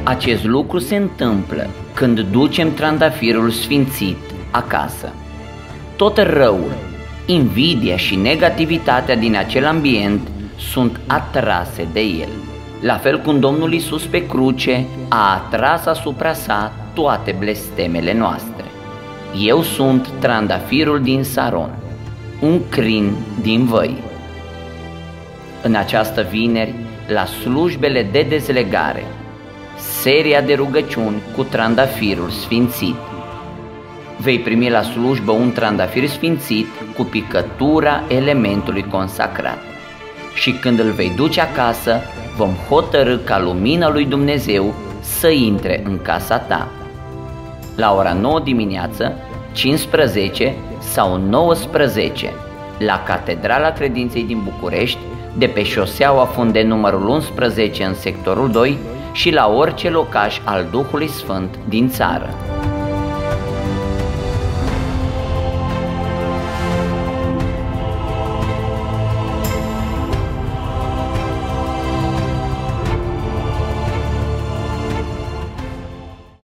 Acest lucru se întâmplă când ducem trandafirul sfințit acasă. Tot răul, invidia și negativitatea din acel ambient sunt atrase de el, la fel cum Domnul Iisus pe cruce a atras asupra sa toate blestemele noastre. Eu sunt trandafirul din Saron, un crin din văi. În această vineri, la slujbele de dezlegare, seria de rugăciuni cu trandafirul sfințit. Vei primi la slujbă un trandafir sfințit cu picătura elementului consacrat. Și când îl vei duce acasă, vom hotărî ca lumina lui Dumnezeu să intre în casa ta. La ora 9 dimineață, 15 sau 19, la Catedrala Credinței din București, de pe șoseaua Funde numărul 11 în sectorul 2 și la orice locaș al Duhului Sfânt din țară.